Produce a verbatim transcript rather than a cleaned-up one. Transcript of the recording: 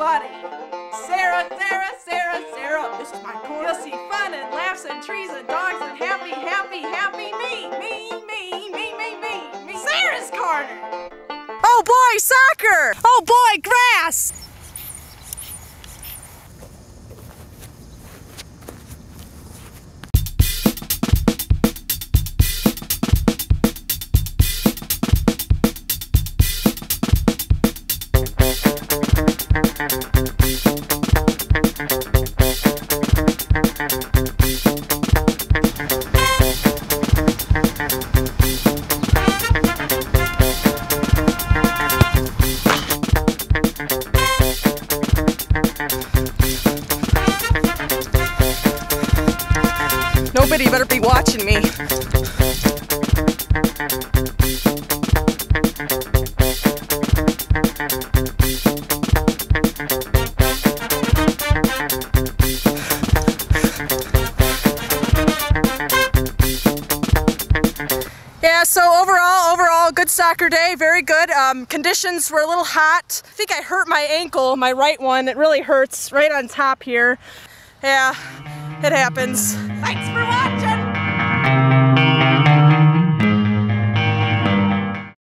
everybody. Sarah, Sarah, Sarah, Sarah. This is my corner. You'll see fun and laughs and trees and dogs and happy, happy, happy me. Me, me, me, me, me, me. Sarah's corner. Oh boy, soccer. Oh boy, grass. Nobody better be watching me. Yeah, so overall, overall, good soccer day, very good. Um, conditions were a little hot. I think I hurt my ankle, my right one. It really hurts right on top here. Yeah, it happens. Thanks for watching.